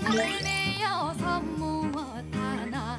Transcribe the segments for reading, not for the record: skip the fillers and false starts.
내어서 무엇 하나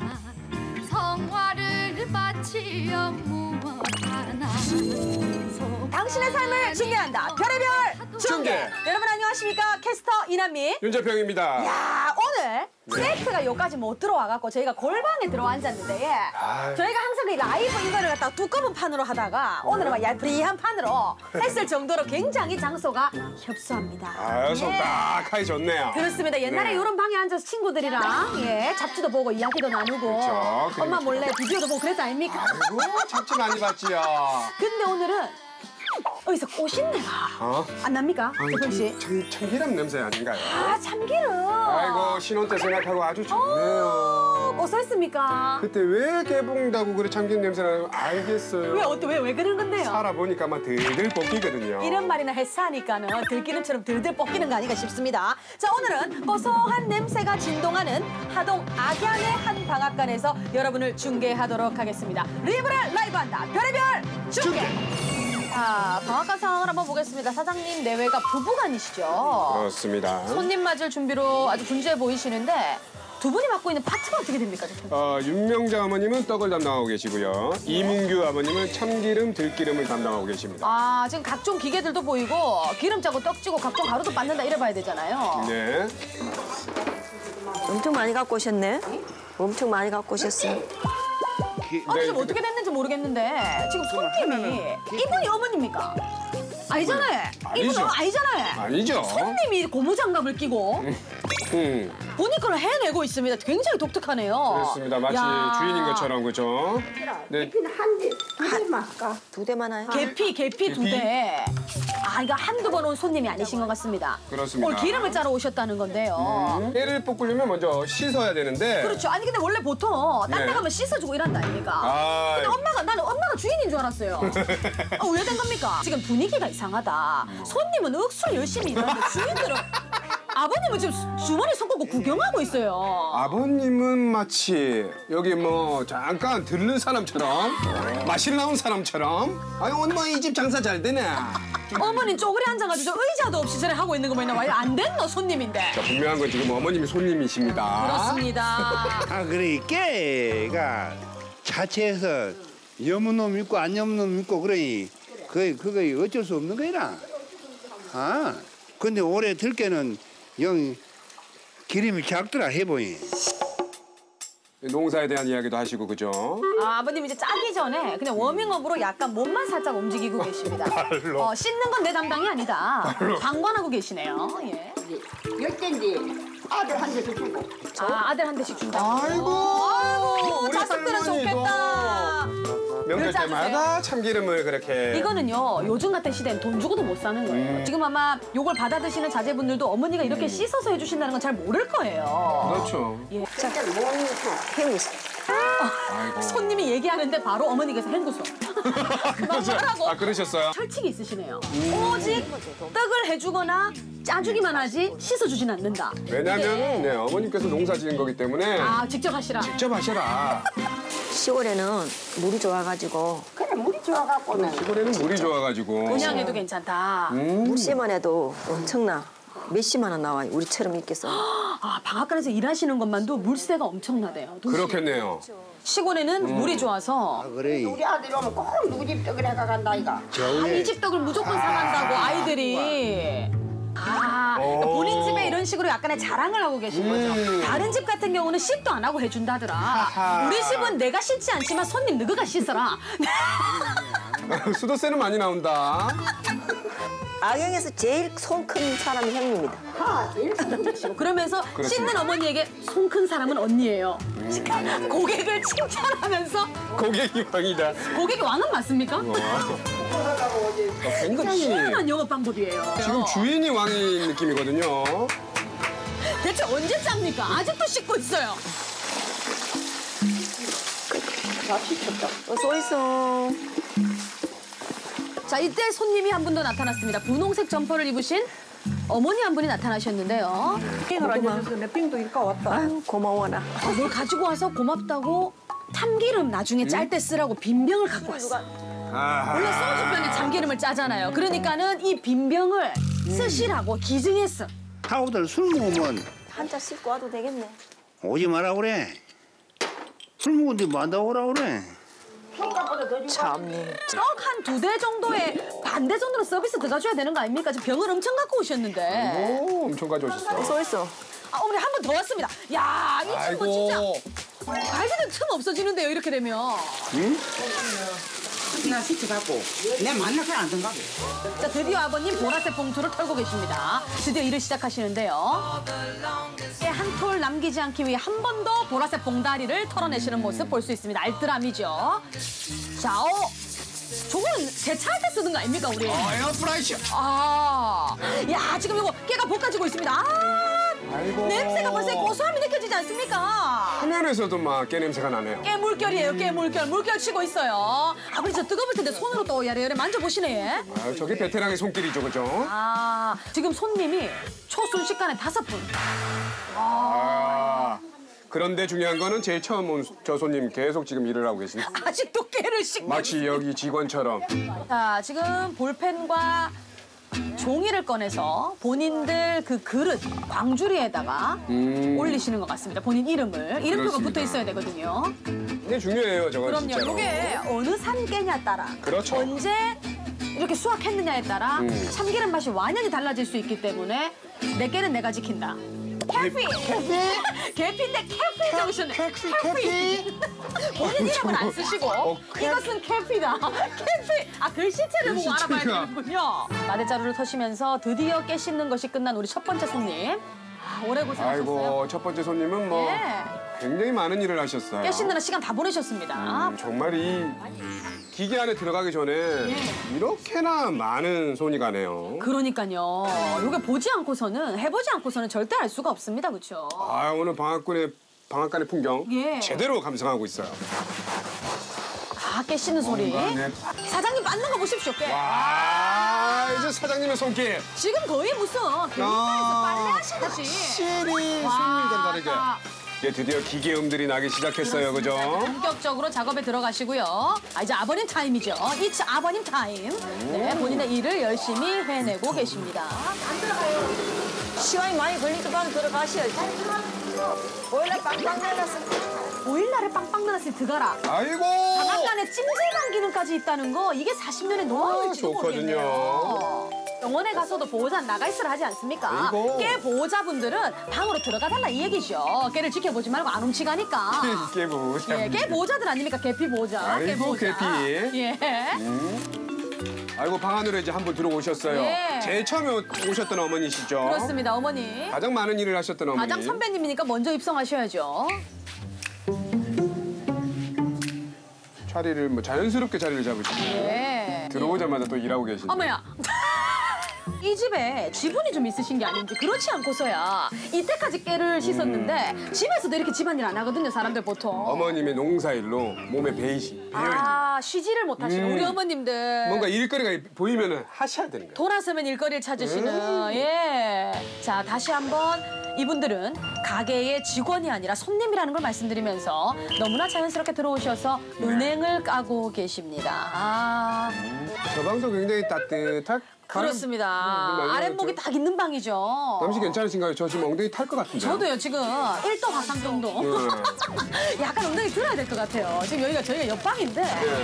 성화를 바치어 무엇 하나 당신의 삶을 중계한다. 별의별 중계. 여러분 안녕하십니까? 캐스터 이남미 윤재평입니다. 야 오늘 세트가 여기까지 못 들어와갖고 저희가 골방에 들어와 앉았는데 저희가 항상 이 라이브 이거를 갖다가 두꺼운 판으로 하다가 오늘은 막 얄프리한 판으로 했을 정도로 굉장히 장소가 협소합니다. 속 딱하니 좋네요. 그렇습니다. 옛날에 이런 방에 앉아서 친구들이랑 잡지도 보고 이야기도 나누고 그렇죠. 엄마 몰래 비디오도 보고 그랬다 아닙니까? 아이고 잡지 많이 봤지요. 근데 오늘은 어디서 꽃인내가 안 납니까? 재평 씨? 참기름 냄새 아닌가요? 아 참기름. 아이고 신혼 때 생각하고 아주 좋네요. 어떠했습니까? 그때 왜 개봉다고 그래 참기름 냄새 나는 알겠어요. 왜 그런 건데요? 살아보니까 막 들들 볶이거든요. 이런 말이나 했사니까는 들기름처럼 들들 볶이는 거 아닌가 싶습니다. 자 오늘은 고소한 냄새가 진동하는 하동 악양의 한 방앗간에서 여러분을 중계하도록 하겠습니다. 리브를 라이브한다. 별의별 중계. 자 방앗간 상황을 한번 보겠습니다. 사장님 내외가 부부간이시죠? 그렇습니다. 손님 맞을 준비로 아주 분주해 보이시는데 두 분이 맡고 있는 파트가 어떻게 됩니까? 윤명자 어머님은 떡을 담당하고 계시고요. 이문규 아버님은 참기름, 들기름을 담당하고 계십니다. 아 지금 각종 기계들도 보이고 기름 짜고 떡 찌고 각종 가루도 빻는다 이래 봐야 되잖아요. 네. 엄청 많이 갖고 오셨네. 엄청 많이 갖고 오셨어요. 아니 좀 어떻게 됐는지 모르겠는데 지금 손님이 이분이 어머니입니까? 아니잖아요. 아니죠. 이분 아니잖아요. 아니죠. 손님이 고무장갑을 끼고 본인걸 해내고 있습니다. 굉장히 독특하네요. 그렇습니다. 마치 주인인 것처럼 그죠? 네. 계피는 한 대, 두 대만 할까? 두 대만 해요. 계피 두 대. 아 이거 한두 번 온 손님이 아니신 것 같습니다. 그렇습니다. 오늘 기름을 짜러 오셨다는 건데요. 깨를 볶으려면 먼저 씻어야 되는데. 그렇죠. 아니 근데 원래 보통 딴 데 네. 가면 씻어주고 이란다 아닙니까? 근데 나는 엄마가 주인인 줄 알았어요. 왜 된 겁니까? 지금 분위기가 이상하다. 손님은 억수로 열심히 일하는데 주인들은 아버님은 지금 주머니 손 꽂고 구경하고 있어요. 아버님은 마치 여기 뭐 잠깐 들른 사람처럼 마실 나온 사람처럼 아니 오늘 뭐 이 집 장사 잘 되네. 어머니는 쪼그리 앉아가지고 저 의자도 없이 저래 하고 있는 거 보이나 봐요. 안 됐노 손님인데. 자, 분명한 건 지금 어머님이 손님이십니다. 그렇습니다. 그러니 깨가 자체에서 여문 놈 있고 안 여문 놈 있고 그러니 그거 어쩔 수 없는 거이라. 근데 올해 들깨는 영 기름이 작더라 해보니. 농사에 대한 이야기도 하시고 그죠? 아버님 이제 짜기 전에 그냥 워밍업으로 약간 몸만 살짝 움직이고 계십니다. 발로. 씻는 건 내 담당이 아니다. 방관하고 계시네요. 예. 열대인데 아들 한 대씩 주고. 아들 한 대씩 준다. 아이고, 우리 자식들은 할머니도 좋겠다. 명절 짜주세요. 때마다 참기름을 그렇게. 이거는요 요즘 같은 시대엔 돈 주고도 못 사는 거예요. 지금 아마 요걸 받아 드시는 자제분들도 어머니가 이렇게 씻어서 해주신다는 건 잘 모를 거예요. 그렇죠. 진짜 몸이 헹구서. 아이고. 손님이 얘기하는데 바로 어머니께서 헹구서. 그만 말하고. 그러셨어요? 철칙이 있으시네요. 오직 떡을 해주거나 짜주기만 하지 씻어주진 않는다. 왜냐면 네, 어머님께서 농사 지은 거기 때문에 직접 하시라. 직접 하셔라. 시골에는 물이 좋아가지고. 그래 물이 좋아갖고는. 시골에는 물이 좋아가지고. 분양해도 괜찮다. 물씨만 해도 엄청나. 몇십만 원 나와요. 우리처럼 있겠어. 방앗간에서 일하시는 것만도 물세가 엄청나대요. 그렇겠네요. 시골에는 물이 좋아서 그래. 우리 아들 오면 꼭 누구 집 떡을 해가 간다 이가. 겨울에 이 집 떡을 무조건 사간다고 아이들이. 그러니까 본인 집에 이런 식으로 약간의 자랑을 하고 계신 거죠. 다른 집 같은 경우는 씻도 안 하고 해준다더라. 우리 집은 내가 씻지 않지만 손님 너가 씻어라. 수도세는 많이 나온다. 악영에서 제일 손 큰 사람이 형님이다. 그러면서 씻는 어머니에게 손 큰 사람은 언니예요. 고객을 칭찬하면서 고객이 왕이다. 고객이 왕은 맞습니까? 굉장히 희한한 영업 방법이에요. 지금 주인이 왕인 느낌이거든요. 대체 언제 짭니까? 아직도 씻고 있어요. 어서 있어. 자, 이때 손님이 한 분 더 나타났습니다. 분홍색 점퍼를 입으신 어머니 한 분이 나타나셨는데요. 빙을 알려줘서 내 빙도 일까 왔다. 아유 고마워라. 뭘 가지고 와서 고맙다고 참기름 나중에 짤 때 쓰라고 빈병을 갖고 왔어. 원래 소주병에 참기름을 짜잖아요. 그러니까는 이 빈병을 쓰시라고 기증했어. 타오들 술 먹으면 한자 씻고 와도 되겠네. 오지 마라 그래. 술 먹은데 뭐 한다고 오라 그래. 참네. 떡 한 2대 정도의 반대 정도로 서비스 들어가줘야 되는 거 아닙니까? 지금 병을 엄청 갖고 오셨는데. 오, 엄청 가져오셨어. 서 있어. 아, 우리 한 번 더 왔습니다. 야, 이 친구 진짜 발디딜 틈 없어지는데요, 이렇게 되면. 나 시켜갖고 내 만나서 안 된다고. 자, 드디어 아버님 보라색 봉투를 털고 계십니다. 드디어 일을 시작하시는데요. 한 톨 남기지 않기 위해 한 번 더 보라색 봉다리를 털어내시는 모습 볼 수 있습니다. 알뜰함이죠. 자, 저건 세차할 때 쓰는 거 아닙니까, 우리? 에어프라이셔. 야, 지금 이거 깨가 볶아지고 있습니다. 아이고. 냄새가 벌써 고소함이 느껴지지 않습니까? 화면에서도 막 깨 냄새가 나네요. 깨물결이에요, 깨물결. 물결 치고 있어요. 아버지, 저 뜨거울 텐데 손으로 또 야래야래 만져보시네. 아, 저게 베테랑의 손길이죠, 그죠? 지금 손님이 초순식간에 5분. 그런데 중요한 거는 제일 처음 온 저 손님 계속 지금 일을 하고 계십니다. 아직도 깨를 씻고. 마치 여기 직원처럼. 자, 지금 볼펜과 종이를 꺼내서 본인들 그 그릇, 광주리에다가 올리시는 것 같습니다. 본인 이름을. 이름표가 그렇습니다. 붙어 있어야 되거든요. 이게 중요해요, 저건 그럼요. 진짜로. 이게 어느 산 깨냐에 따라. 그렇죠. 언제 이렇게 수확했느냐에 따라 참기름 맛이 완전히 달라질 수 있기 때문에 내 깨는 내가 지킨다. 캐피! 캐피인데 캐피 적으셨네. 캐피! 본인 이름은 안 쓰시고 이것은 캐피다. 캐피! 글씨체를 보고 알아봐야 글씨체가. 되는군요. 마대자루를 터시면서 드디어 깨 씻는 것이 끝난 우리 첫 번째 손님. 오래 고생하셨어요. 아이고, 첫 번째 손님은 뭐 예. 굉장히 많은 일을 하셨어요. 깨 씻느라 시간 다 보내셨습니다. 정말 이 기계 안에 들어가기 전에 이렇게나 많은 손이 가네요. 그러니까요. 이게 보지 않고서는, 해보지 않고서는 절대 알 수가 없습니다. 그렇죠? 아, 오늘 방앗간의 풍경 예. 제대로 감상하고 있어요. 깨 씻는 소리. 네. 사장님 맞는 거 보십시오, 깨. 와, 이제 사장님의 손길. 지금 거의 무슨 회사에서 빨래 하시듯이. 확실히 손님과 다르게. 이제 드디어 기계음들이 나기 시작했어요, 그죠? 본격적으로 작업에 들어가시고요. 이제 아버님 타임이죠. 이츠 아버님 타임. 네, 본인의 일을 열심히 해내고 계십니다. 시간이 많이 걸리니까 들어가셔야지. 원래 빵빵 내놨어. 보일러를 빵빵 넣었으니 들어가라. 아이고. 방앗간에 찜질방 기능까지 있다는 거 이게 40년의 노하우일지도 좋거든요. 모르겠네요. 병원에 가서도 보호자 나가 있으라 하지 않습니까? 아이고. 깨 보호자분들은 방으로 들어가 달라 이 얘기죠. 깨를 지켜보지 말고 안 훔치가니까. 깨 보호자. 예, 깨 보호자들 아닙니까? 개피 보호자. 아이고, 깨 보호자. 개피. 예. 아이고, 방 안으로 이제 한 분 들어오셨어요. 예. 제일 처음에 오셨던 어머니시죠? 그렇습니다, 어머니. 가장 많은 일을 하셨던 어머니. 가장 선배님이니까 먼저 입성하셔야죠. 자리를 뭐 자연스럽게 자리를 잡으시고 예. 들어오자마자 또 일하고 계시고. 어머야. 이 집에 지분이 좀 있으신 게 아닌지 그렇지 않고서야 이때까지 깨를 씻었는데 집에서도 이렇게 집안일 안 하거든요, 사람들 보통. 어머님의 농사일로 몸에 배이시. 쉬지를 못하시는 우리 어머님들. 뭔가 일거리가 보이면 하셔야 되는 거예요. 돌아서면 일거리를 찾으시는. 예. 자, 다시 한번 이분들은 가게의 직원이 아니라 손님이라는 걸 말씀드리면서 너무나 자연스럽게 들어오셔서 은행을 까고 계십니다. 저 방송 굉장히 따뜻할. 그렇습니다. 많이 아랫목이 딱 있는 방이죠. 남씨 괜찮으신가요? 저 지금 엉덩이 탈 것 같은데. 저도요, 지금 1도 화상 정도. 약간 엉덩이 들어야 될 것 같아요. 지금 여기가 저희가 옆방인데.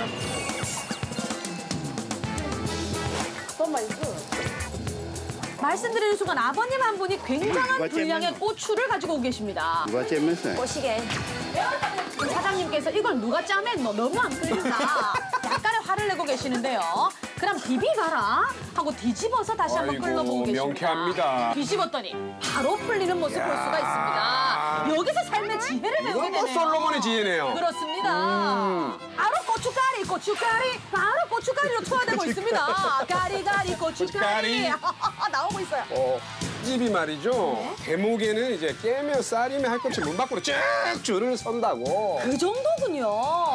말씀드리는 순간 아버님 한 분이 굉장한 분량의 고추를 가지고 오고 계십니다. 누가 째면서? 꼬시게. 사장님께서 이걸 누가 짜맨노? 너무 안 끌린다. 약간의 화를 내고 계시는데요. 그럼 비비가라 하고 뒤집어서 다시 한번 아이고, 끌어보고 계십니다. 명쾌합니다. 뒤집었더니 바로 풀리는 모습 볼 수가 있습니다. 여기서 삶의 지혜를 배우게 이건 뭐 되네요. 솔로몬의 지혜네요. 그렇습니다. 바로 고춧가리, 바로 고춧가리로 투하되고 있습니다. 가리가리 고춧가리. 나오고 있어요. 이 집이 말이죠. 대목에는 이제 깨며 쌀이며 할 것 없이 문 밖으로 쭉 줄을 선다고. 그 정도군요.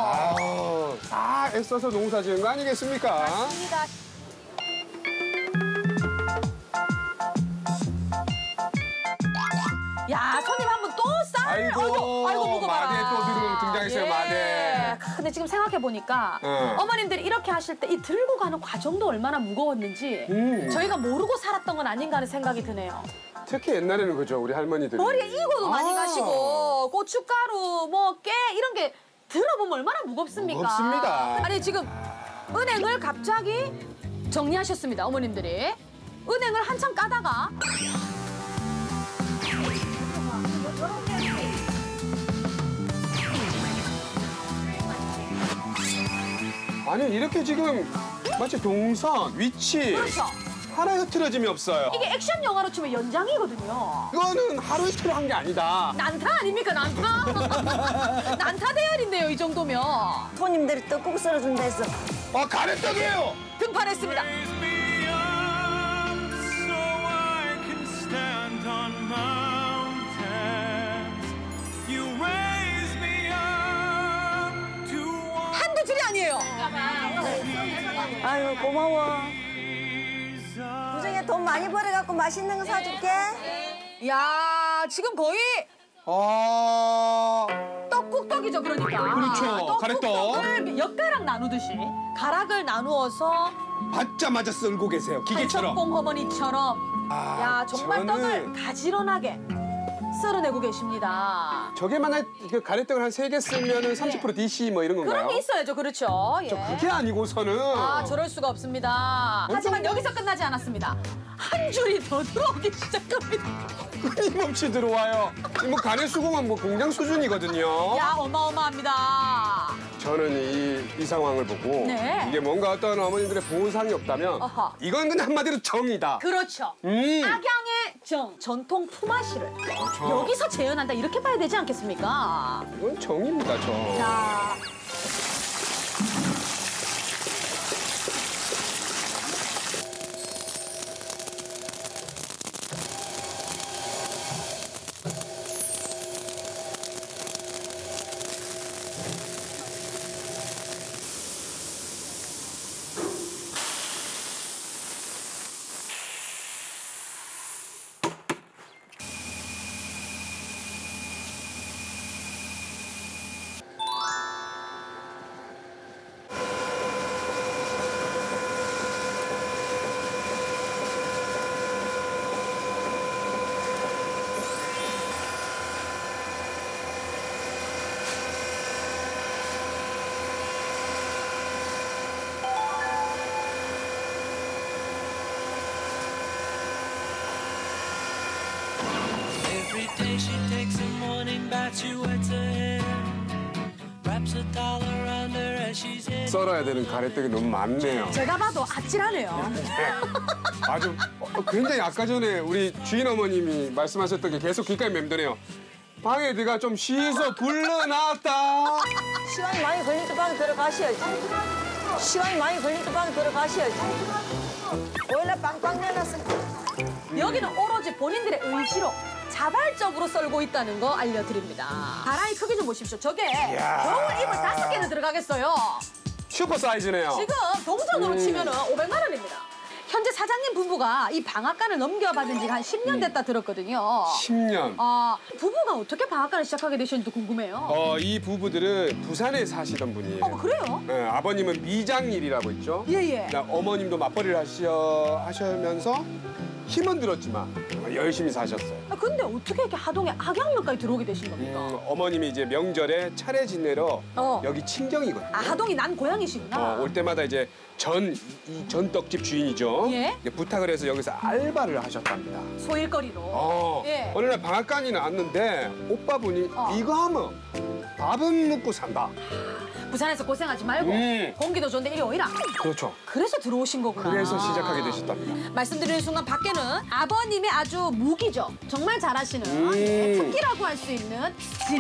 다 애써서 농사 지은 거 아니겠습니까? 맞습니다. 야, 손님 한 분 또 쌀. 아이고, 무거워라. 마대 또 등장했어요, 마대. 근데 지금 생각해보니까 어머님들이 이렇게 하실 때 이 들고 가는 과정도 얼마나 무거웠는지 저희가 모르고 살았던 건 아닌가 하는 생각이 드네요. 특히 옛날에는 그죠, 우리 할머니들이. 머리에 이고도 많이 가시고 고춧가루, 뭐 깨 이런 게 들어보면 얼마나 무겁습니까? 무겁습니다. 아니 지금 은행을 갑자기 정리하셨습니다, 어머님들이. 은행을 한참 까다가 아니 이렇게 지금 마치 동선, 위치 그렇죠. 하나의 흐트러짐이 없어요. 이게 액션 영화로 치면 연장이거든요. 이거는 하루 이틀 한 게 아니다. 난타 아닙니까, 난타? 난타 대열인데요, 이 정도면. 손님들이 떡국 썰어준다 했어. 아, 가래떡이에요. 등판했습니다. 한두 줄이 아니에요. 아유 고마워. 그중에 돈 많이 벌어갖고 맛있는 거 사줄게. 야, 지금 거의 아, 떡국떡이죠, 그러니까. 그렇죠, 가래떡. 떡국떡을 몇 가락 나누듯이 가락을 나누어서 받자마자 썰고 계세요, 기계처럼. 한석봉 어머니처럼. 아, 야, 정말 저는- 떡을 가지런하게 썰어내고 계십니다. 저게 만약 그 가래떡을 한 3개 쓰면은 30% DC 뭐 이런 건가요? 그런 게 있어야죠, 그렇죠. 예. 그게 아니고서는 아, 저럴 수가 없습니다. 하지만 여기서 끝나지 않았습니다. 한 줄이 더 들어오기 시작합니다. 끊임없이 들어와요. 뭐 가래 수공은 뭐 공장 수준이거든요. 야, 어마어마합니다. 저는 이 상황을 보고 네. 이게 뭔가 어떤 어머님들의 보상이 없다면 어허. 이건 그냥 한마디로 정이다. 그렇죠. 악양의 정, 전통 품앗이를 여기서 재현한다, 이렇게 봐야 되지 않겠습니까? 이건 정입니다, 정. 자, Every day she takes a morning bath, she wets her hair, wraps a towel around her as she's in. 썰어야 되는 가래떡이 너무 많네요. 제가 봐도 아찔하네요. 아주 굉장히 아까 전에 우리 주인 어머님이 말씀하셨던 게 계속 귓가에 맴도네요. 방에 들어가 좀 쉬서 불러놨다. 시간이 많이 걸리니까 방에 들어가셔야지. 시간이 많이 걸리니까 방에 들어가셔야지. 원래 빵빵 내놨어. 여기는 오로지 본인들의 의지로 자발적으로 썰고 있다는 거 알려드립니다. 가라이 크기 좀 보십시오. 저게 겨울 이불 5개는 들어가겠어요. 슈퍼 사이즈네요. 지금 동전으로 치면은 500만 원입니다. 현재 사장님 부부가 이 방앗간을 넘겨받은 지가 한 10년 됐다 들었거든요. 10년. 아, 부부가 어떻게 방앗간을 시작하게 되셨는지도 궁금해요. 이 부부들은 부산에 사시던 분이에요. 그래요? 네, 아버님은 미장일이라고 있죠. 예. 어머님도 맞벌이를 하시면서 힘은 들었지만 열심히 사셨어요. 아, 근데 어떻게 이렇게 하동에 악양면까지 들어오게 되신 겁니까? 어머님이 이제 명절에 차례 지내러 여기 친정이거든요. 아, 하동이 난 고향이시구나. 올 때마다 이제 이 전떡집 주인이죠. 예? 이제 부탁을 해서 여기서 알바를 하셨답니다. 소일거리로. 예. 어느 날 방앗간이 나왔는데 오빠분이 이거 하면 밥은 먹고 산다. 부산에서 고생하지 말고 공기도 좋은데 이리 오이라. 그렇죠. 그래서 들어오신 거구나. 그래서 시작하게 되셨답니다. 말씀드리는 순간 밖에는 아버님의 아주 무기죠. 정말 잘하시는 특기라고 할 수 있는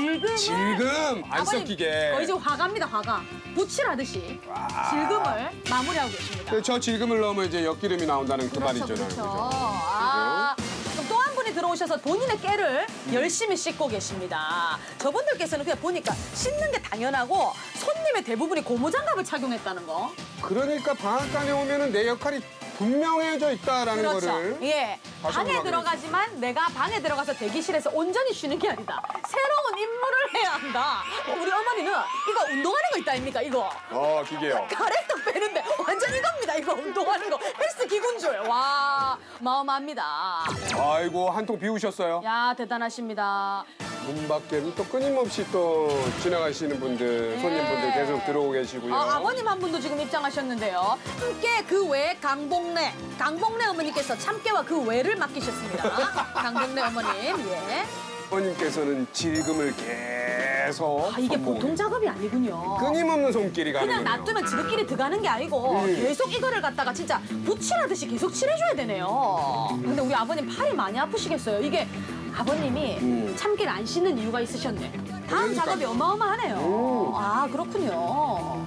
질금을 안 아버님 섞이게. 거의 지금 화가입니다, 화가. 붓칠하듯이 질금을 마무리하고 계십니다. 저 질금을 넣으면 이제 엿기름이 나온다는 그 말이죠. 그렇죠. 아, 그럼 또 한 분이 들어오셔서 본인의 깨를 열심히 씻고 계십니다. 저분들께서는 그냥 보니까 씻는 게 당연하고 손님의 대부분이 고무장갑을 착용했다는 거. 그러니까 방앗간에 오면은 내 역할이 분명해져 있다라는 그렇죠. 거를. 예. 다시 방에 한번 들어가지만 내가 방에 들어가서 대기실에서 온전히 쉬는 게 아니다. 새로운 임무를 해야 한다. 우리 어머니는 이거 운동하는 거 있다 아닙니까, 이거. 기계요. 가래떡 되는데 완전 이겁니다. 이거 운동하는 거 헬스 기구인 줄. 와 마음합니다. 아이고 한 통 비우셨어요. 야 대단하십니다. 문 밖에는 또 끊임없이 또 지나가시는 분들, 손님분들 계속 들어오고 계시고요. 아버님 한 분도 지금 입장하셨는데요. 함께 그 외에 강복래 어머니께서 참깨와 그 외를 맡기셨습니다. 강복래 어머님. 예. 아버님께서는 지금을 계속 아, 이게 손목에. 보통 작업이 아니군요. 끊임없는 손길이 가는군요. 그냥 놔두면 지들끼리 들어가는 게 아니고 계속 이거를 갖다가 진짜 붓칠하듯이 계속 칠해줘야 되네요. 근데 우리 아버님 팔이 많이 아프시겠어요. 이게 아버님이 참깨를 안 씻는 이유가 있으셨네. 다음 작업이 어마어마하네요. 아 그렇군요.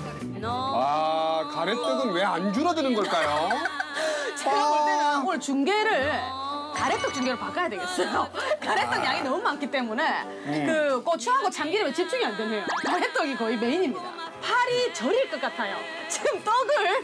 아 가래떡은 왜 안 줄어드는 걸까요? 제가 볼 때는 오늘 중계를 가래떡 중계로 바꿔야 되겠어요. 가래떡 양이 너무 많기 때문에 그 고추하고 참기름에 집중이 안 되네요. 가래떡이 거의 메인입니다. 팔이 저릴 것 같아요. 지금 떡을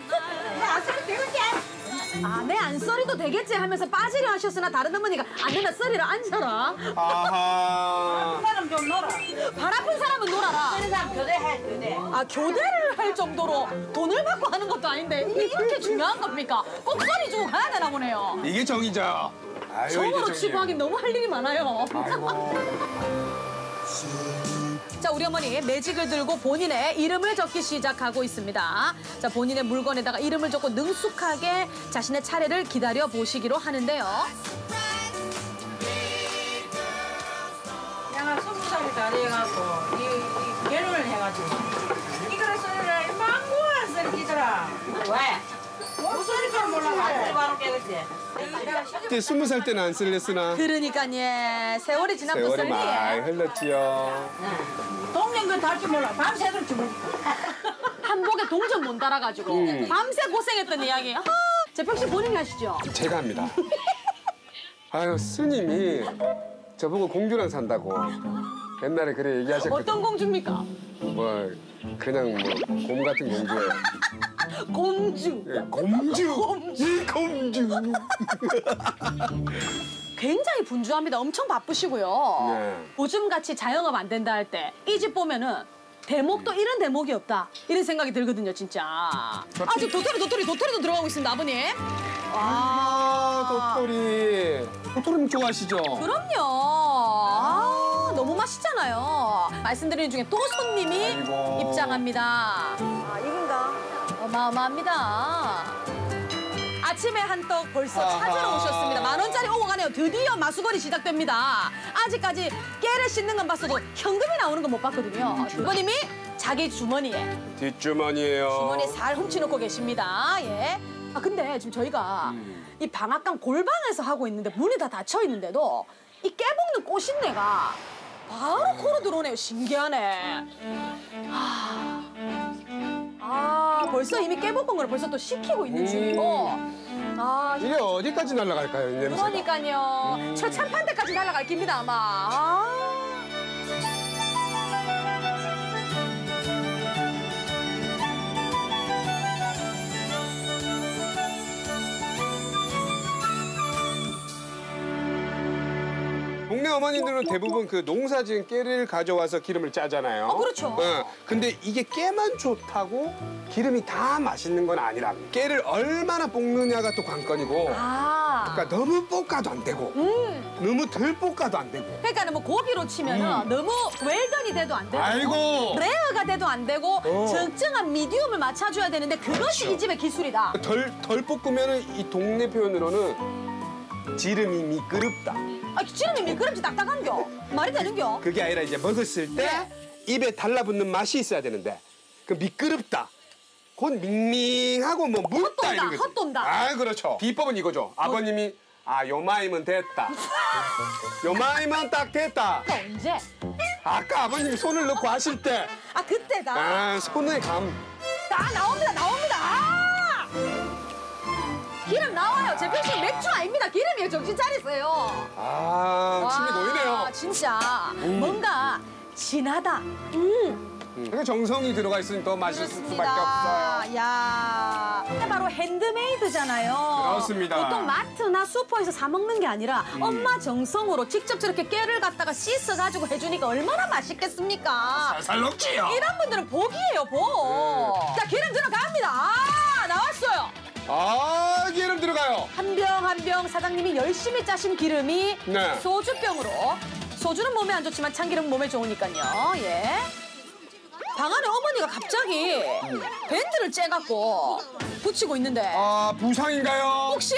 내 안 썰이도 되겠지 하면서 빠지려 하셨으나 다른 어머니가 안 된다 썰이를 앉아라. 아하. 사람 좀 놀아. 발 아픈 사람은 놀아라. 그런 사람 교대해, 교대. 아 교대를 할 정도로 돈을 받고 하는 것도 아닌데 이게 이렇게 중요한 겁니까? 꼭 썰이 주고 가야 되나 보네요. 이게 정이죠. 아유, 이게 저거로 정이에요. 치고 하긴 너무 할 일이 많아요. 아이고. 자, 우리 어머니 매직을 들고 본인의 이름을 적기 시작하고 있습니다. 자, 본인의 물건에다가 이름을 적고 능숙하게 자신의 차례를 기다려 보시기로 하는데요. 내가 20살이 다 돼가지고 이 결혼을 해가지고 이거를 소리를 망고한 소리더라. 왜? 무슨 소리를 몰라. 바로 깨겠지. 이제 20살 때는 안 쓸랬으나 그러니까 예, 세월이 지나면 또 세월이 많이 썰리에 흘렀지요. 동년근 달줄 몰라. 밤새도록 주문. 한복에 동전 못 달아가지고 밤새 고생했던 이야기. 재평 씨 본인이 하시죠? 제가 합니다. 아유 스님이 저보고 공주랑 산다고 옛날에 그래 얘기하셨거든요. 어떤 공주입니까? 뭐 그냥 뭐 곰 같은 공주예요. 공주. 예, 공주. 이 공주. 굉장히 분주합니다. 엄청 바쁘시고요. 네. 요즘같이 자영업 안 된다 할 때 이 집 보면은 대목도 이런 대목이 없다. 이런 생각이 들거든요, 진짜. 아직 도토리도 들어가고 있습니다, 아버님. 아 도토리 좋아하시죠? 그럼요. 너무 맛있잖아요. 말씀드리는 중에 또 손님이 아이고. 입장합니다. 아, 이긴가? 어마어마합니다. 아침에 한떡 벌써 아하. 찾으러 오셨습니다. 10,000원짜리 오고 가네요. 드디어 마수거리 시작됩니다. 아직까지 깨를 씻는 건 봤어도 현금이 나오는 건 못 봤거든요. 부모님이 자기 주머니에 뒷주머니예요. 주머니에 살 훔쳐놓고 계십니다. 예. 아 근데 지금 저희가 이 방앗간 골방에서 하고 있는데 문이 다 닫혀 있는데도 이 깨볶는 꽃신내가 바로 코로 들어오네요. 신기하네. 벌써 이미 깨볶은 걸 벌써 또 식히고 있는 중이고. 이게 어디까지 날아갈까요, 이 냄새가? 그러니까요. 저 찬판대까지 날아갈 깁니다 아마. 동네 어머니들은 대부분 그 농사지은 깨를 가져와서 기름을 짜잖아요. 그렇죠. 근데 이게 깨만 좋다고 기름이 다 맛있는 건 아니라 깨를 얼마나 볶느냐가 또 관건이고. 그러니까 너무 볶아도 안 되고 너무 덜 볶아도 안 되고. 그러니까 뭐 고기로 치면은 너무 웰던이 돼도 안 되고 아이고. 레어가 돼도 안 되고 적정한 미디움을 맞춰줘야 되는데 그것이 그렇죠. 이 집의 기술이다. 덜 볶으면은 이 동네 표현으로는 지름이 미끄럽다. 지름이 미끄럽지 딱딱한겨. 말이 되는겨. 그게 아니라 이제 먹었을 때 입에 달라붙는 맛이 있어야 되는데 그 미끄럽다. 곧 밍밍하고 뭐 묽다 헛돈다, 이런 거지. 헛돈다. 아 그렇죠. 비법은 이거죠. 아버님이 요마이면 됐다. 요마이면 딱 됐다. 언제? 아까 아버님이 손을 넣고 하실 때 그때다. 손의 감. 나옵니다. 기름 나와요. 제 평소 맥주 아닙니다. 기름이에요. 정신 차리세요. 침이 고이네요. 진짜 뭔가 진하다. 그러니까 정성이 들어가 있으니 더 맛있을 수밖에 없어요. 야, 바로 핸드메이드잖아요. 그렇습니다. 보통 마트나 슈퍼에서 사 먹는 게 아니라 엄마 정성으로 직접 저렇게 깨를 갖다가 씻어가지고 해주니까 얼마나 맛있겠습니까? 살살 녹지요. 이런 분들은 복이에요, 복. 자, 기름 들어갑니다. 아, 나왔어요. 아, 기름 들어가요. 한 병 한 병 사장님이 열심히 짜신 기름이 네. 소주병으로. 소주는 몸에 안 좋지만 참기름은 몸에 좋으니까요. 예. 방 안에 어머니가 갑자기 밴드를 째갖고 붙이고 있는데 아, 부상인가요? 혹시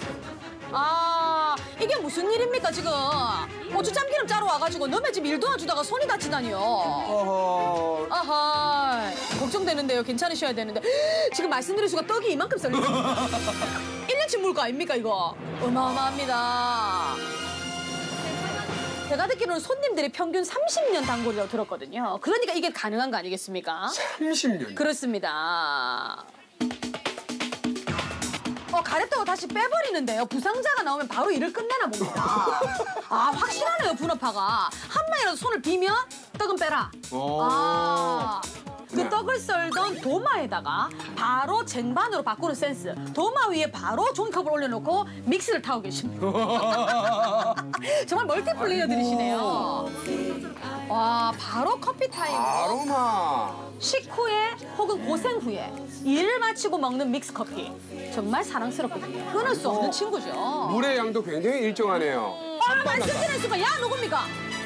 이게 무슨 일입니까 지금? 고추 참기름 짜러 와가지고 너네 집 일 도와주다가 손이 다치다니요. 어허. 아하, 걱정되는데요. 괜찮으셔야 되는데 지금 말씀드릴 수가 떡이 이만큼 썰리죠. 1년치 물가 아닙니까 이거? 어마어마합니다. 제가 듣기로는 손님들이 평균 30년 단골이라고 들었거든요. 그러니까 이게 가능한 거 아니겠습니까? 30년. 그렇습니다. 가래떡을 다시 빼버리는데요. 부상자가 나오면 바로 일을 끝내나 봅니다. 아, 확실하네요, 분업화가. 한 방이라도 손을 비면 떡은 빼라. 그 네. 떡을 썰던 도마에다가 바로 쟁반으로 바꾸는 센스. 도마 위에 바로 종이컵을 올려놓고 믹스를 타고 계십니다. 정말 멀티플레이어들이시네요. 와, 바로 커피 타임. 아로마. 식후에 혹은 고생 후에 일을 마치고 먹는 믹스커피. 정말 사랑스럽거든요. 끊을 수 없는 친구죠. 물의 양도 굉장히 일정하네요. 말씀드린 순간, 야, 누굽니까?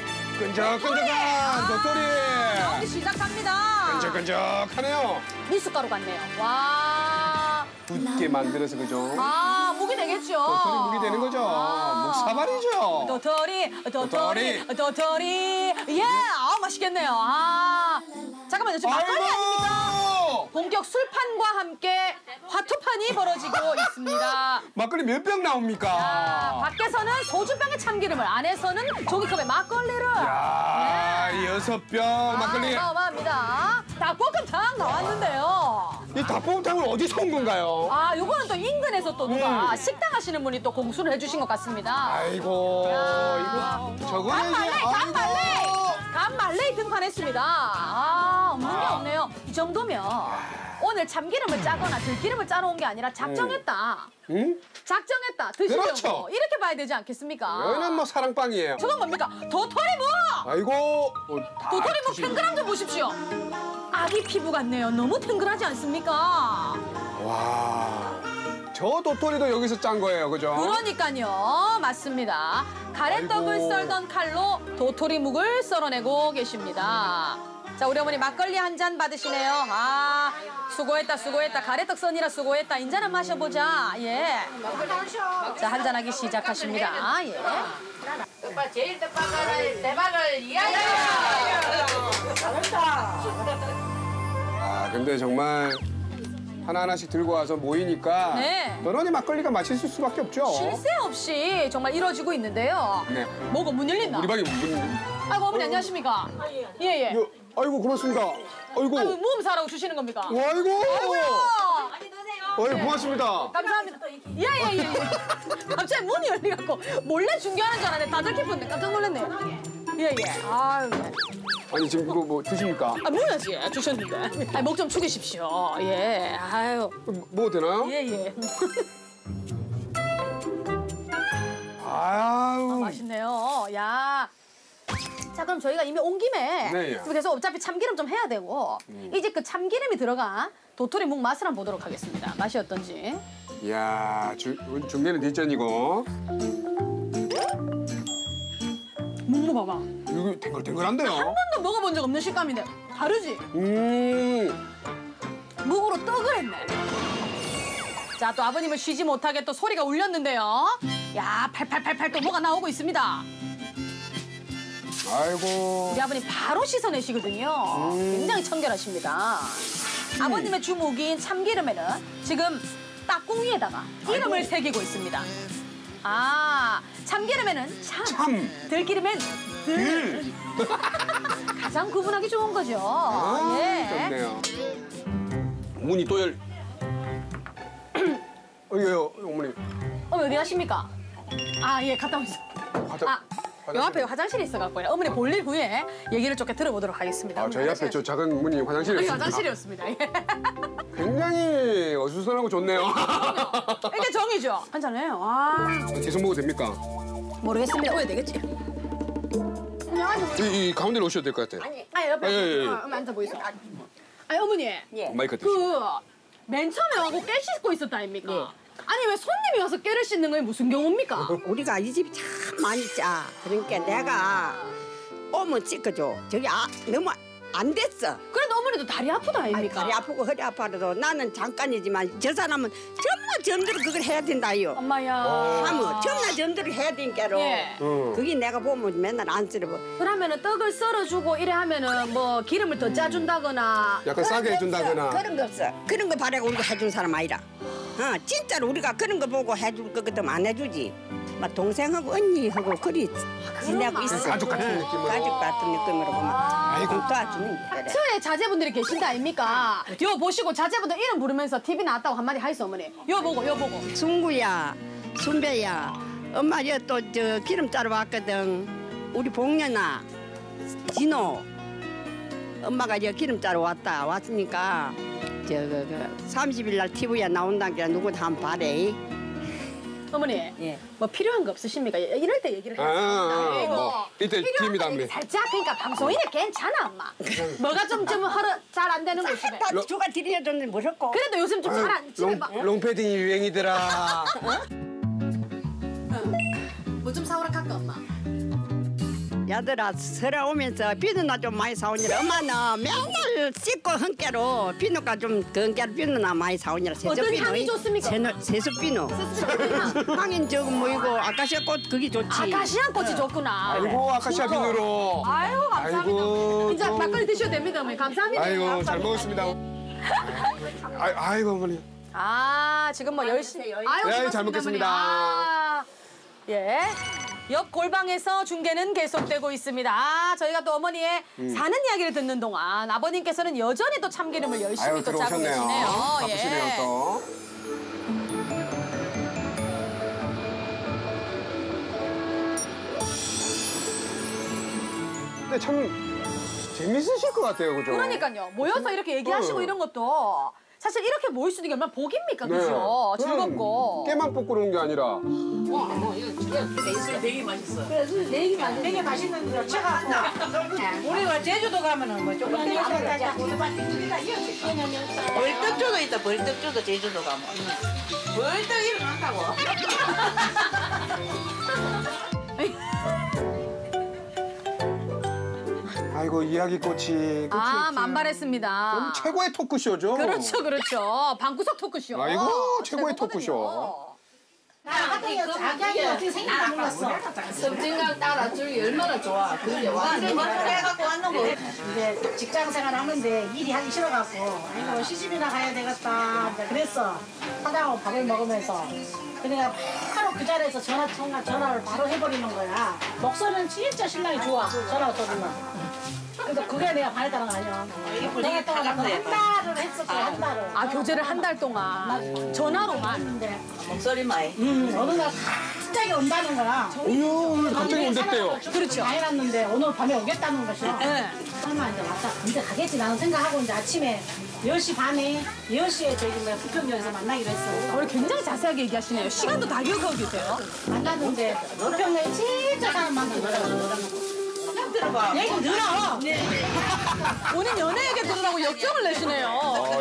끈적끈적한 도토리. 나오기 시작합니다. 끈적끈적하네요. 미숫가루 같네요. 와. 굳게 만들어서 그죠? 무기 되겠죠. 도토리 물이 되는 거죠. 목사발이죠. 도토리. 예, 맛있겠네요. 잠깐만요. 지금 막걸리 아닙니까? 본격 술판과 함께 화투판이 벌어지고 있습니다. 막걸리 몇 병 나옵니까? 밖에서는 소주병에 참기름을, 안에서는 종이컵에 막걸리를. 야, 6병 막걸리. 어마어마합니다. 닭볶음탕 나왔는데요. 이 닭볶음탕을 어디서 온 건가요? 요거는 또 인근에서 또 누가 식당 하시는 분이 또 공수를 해주신 것 같습니다. 아이고, 이거 저거는 간말레이 등판했습니다. 없는 게 없네요. 이 정도면 오늘 참기름을 짜거나 들기름을 짜놓은 게 아니라 작정했다. 응? 작정했다. 드시려고. 그렇죠. 이렇게 봐야 되지 않겠습니까? 여기는 뭐 사랑빵이에요. 저건 뭡니까? 도토리묵! 아이고. 도토리묵 탱글한 좀 보십시오. 아기 피부 같네요. 너무 탱글하지 않습니까? 와. 저 도토리도 여기서 짠 거예요, 그죠? 그러니까요. 맞습니다. 가래떡을 아이고. 썰던 칼로 도토리묵을 썰어내고 계십니다. 자, 우리 어머니 막걸리 한 잔 받으시네요. 수고했다. 가래떡 써니라 수고했다. 인자나 마셔보자. 예. 자, 한잔하기 시작하십니다. 예. 오빠 제일 대박을 이야기해. 근데 정말 하나하나씩 들고 와서 모이니까 네. 너런이 막걸리가 맛있을 수밖에 없죠. 쉴 새 없이 정말 이루어지고 있는데요. 네. 뭐가 문 열린다. 우리 방에 문. 아이고, 어머니 안녕하십니까? 예. 아이고, 고맙습니다. 아이고. 무음 사라고 주시는 겁니까? 아이고. 많이 드세요. 어이, 고맙습니다. 감사합니다. 예. 갑자기 문이 열려갖고 몰래 중계하는 줄 알았는데 다들 기쁜데 깜짝 놀랐네요. 예. 아유. 아니, 지금 이거 뭐 드십니까? 뭐야지 주셨는데. 목 좀 축이십시오. 예. 아유. 뭐 되나요? 예. 아유. 맛있네요. 야. 자, 그럼 저희가 이미 온 김에 네. 그래서 어차피 참기름 좀 해야 되고 이제 그 참기름이 들어간 도토리묵 맛을 한번 보도록 하겠습니다. 맛이 어떤지. 이야, 중계는 뒷전이고. 묵 먹어봐. 이거 탱글탱글한데요? 한 번도 먹어본 적 없는 식감인데 다르지? 묵으로 떡을 했네. 자, 또 아버님을 쉬지 못하게 또 소리가 울렸는데요. 야, 팔팔팔팔 또 뭐가 나오고 있습니다. 아이고. 우리 아버님 바로 씻어내시거든요. 굉장히 청결하십니다. 아버님의 주목인 참기름에는 지금 딱꿍 위에다가 이름을 새기고 있습니다. 참기름에는 참. 들기름엔 들. 가장 구분하기 좋은 거죠. 예. 좋네요. 문이 또 열. 어이요, 어머니. 어디 가십니까? 예, 갔다 오세요. 요 앞에 화장실이 있어갖고요. 어머니 볼일 후에 얘기를 조금 들어보도록 하겠습니다. 저희 앞에 저 작은 문이 화장실이 여기 있습니다. 화장실이었습니다. 예. 굉장히 어수선하고 좋네요. 이게 정이죠? 한잔해요. 와. 계속 먹어도 됩니까? 모르겠습니다. 오야 되겠지? 이 가운데로 오셔도 될 것 같아요. 아니 옆에 예. 어머니 앉아 보이소. 아니 어머니. 마이크 드시고. 맨 처음에 와고 깨 씻고 있었다 아닙니까? 아니 왜 손님이 와서 깨를 씻는 거에 무슨 경우입니까? 우리가 이 집이 참 많이 짜. 그러니까 내가 오면 찍어줘. 저기 너무 안 됐어. 그래도 어머니도 다리 아프다 아닙니까? 다리 아프고 허리 아파도 나는 잠깐이지만 저 사람은 전부 점대로 그걸 해야 된다요. 엄마야. 하면 전부 점대로 해야 되니까로. 예. 그게 내가 보면 맨날 안 쓰러워. 그러면은 떡을 썰어주고 이래 하면은 뭐 기름을 더 짜준다거나. 약간 싸게 해준다거나. 그런 거 없어. 그런 거 바라고 우리가 해준 사람 아니라. 진짜로 우리가 그런 거 보고 해줄 거 같으면 안 해주지. 막 동생하고 언니하고 그리 지내고 있어. 가족 같은 느낌으로. 가족 같은 느낌으로 보면 아이고 도와주는 게. 처에 자제분들이 계신다 아닙니까? 요 보시고 자제분들 이름 부르면서 TV 나왔다고 한마디 하이소 어머니. 요 보고. 순구야, 순배야, 엄마 또 저 기름 짜러 왔거든. 우리 복년아, 진호, 엄마가 저 기름 짜러 왔으니까 저 30일 날 TV에 나온다는 게 누구 다 한번 봐래. 어머니, 예. 뭐 필요한 거 없으십니까? 이럴 때 얘기를 해야 뭐 이때 팀이다 필요한 매. 거 살짝 그러니까 방송인이 괜찮아 엄마. 뭐가 좀 잘 안 되는 거 집에. 다 주가 들여줬는데 무섭고. 그래도 요즘 좀 잘 안 집에 막. 롱패딩이 유행이더라. 뭐 좀 사오라 할까 엄마? 야들아 설아 오면서 비누나 좀 많이 사오니라. 엄마는 맨날 씻고 헌께로 비누가 좀 건깨로 비누나 많이 사오니라. 어떤 향이 좋습니까? 세수 비누. 향인 저거 뭐이고 아카시아 꽃 그게 좋지. 아카시아 꽃이 좋구나. 아이고 아카시아 비누로. 아이고 감사합니다. 아이고, 이제 또. 막걸리 드셔도 됩니다 어머니. 감사합니다. 아이고 잘 먹었습니다. 아이고 어머니. 지금 뭐 열심히. 아이고 네, 고맙습니다, 잘 먹겠습니다. 어머니. 예. 옆 골방에서 중계는 계속되고 있습니다. 저희가 또 어머니의 사는 이야기를 듣는 동안 아버님께서는 여전히 또 참기름을 열심히 또 짜고 계시네요. 바쁘시네요 또. 근데 참 재밌으실 것 같아요, 그죠? 그러니까요. 모여서 이렇게 얘기하시고 이런 것도 사실 이렇게 모일 수 있는 게 얼마나 복입니까, 그죠? 즐겁고. 깨만 뽑고 그런 게 아니라. 되게 맛있는데 제가 우리가 제주도 가면은 뭐 조금 벌떡주도 있다. 벌떡주도 제주도 가면 벌떡 일어난다고. 아이고 이야기꽃이. 만발했습니다. 최고의 토크쇼죠. 그렇죠. 방구석 토크쇼. 아이고 최고의 토크쇼. 섬진강 따라줄이 얼마나 좋아. 그게 완전 해갖고 왔는 거. 이제 직장 생활 하는데 일이 하기 싫어갖고 아이고 시집이나 가야 되겠다. 이제 그랬어. 화장하고 밥을 먹으면서. 그러니까 바로 그 자리에서 전화를 바로 해버리는 거야. 목소리는 진짜 신랑이 좋아. 전화 소리는. 그래서 그게 내가 반했다는 거 아니야. 내가 또 한 달을 했었어. 한 달을. 교제를 한 달 동안 전화로만. 목소리만. 어느 날 갑자기 온다는 거야. 오늘 갑자기 온댔대요. 그렇죠. 다 해놨는데 오늘 밤에 오겠다는 것이요. 네. 설마 이제 왔다. 이제 가겠지 나는 생각하고 이제 아침에 10시 반에 10시에 저기 뭐 부평역에서 만나기로 했어. 오늘 굉장히 자세하게 얘기하시네요. 시간도 다 기억하고 계세요. 만났는데 부평역에 진짜 사람 많더라고. 들어봐. 얘기 들어. 본인 연애 얘기 들으라고 역정을 내시네요.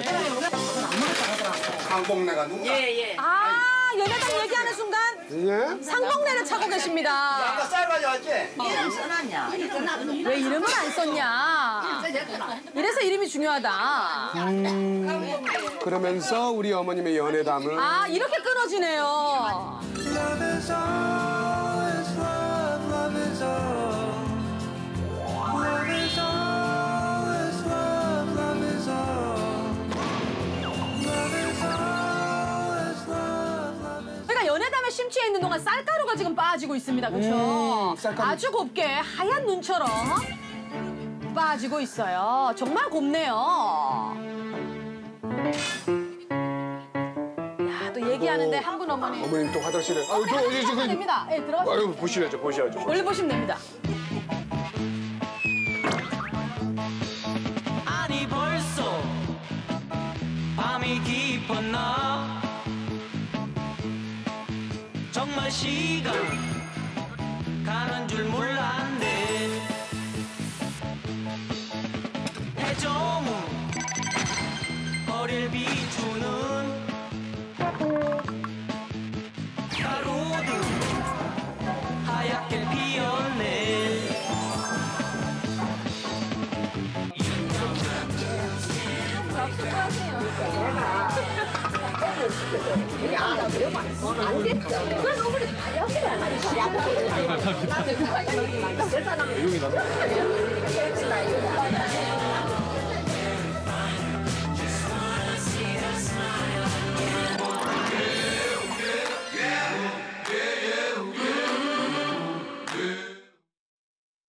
강복래가 누구야? 연애당 얘기하는 순간 예? 상봉례를 차고 계십니다. 쌀 가져왔지? 이름 써놨냐? 왜 이름을 안 썼냐? 이래서 이름이 중요하다. 그러면서 우리 어머님의 연애담을. 이렇게 끊어지네요. Love is all, it's love, love is all. Love is all, it's love, love is all. Love is all, it's love, love is 그러니까 연애담에 심취해 있는 동안 쌀가루가 지금 빠지고 있습니다. 그렇죠? 쌀가루. 아주 곱게 하얀 눈처럼 빠지고 있어요. 정말 곱네요. 야, 또 얘기하는 네, 한 분 어머니. 어머님 또 화장실에. 아유, 저 어디 지금. 됩니다. 예, 들어가세요. 아유, 보셔야죠. 원래 보시면 됩니다. 아니 벌써 밤이 깊었나 정말 시간 가는 줄 몰랐네 해저문 거리를 비추는 가로등 하얗게 피었네 감사합니다.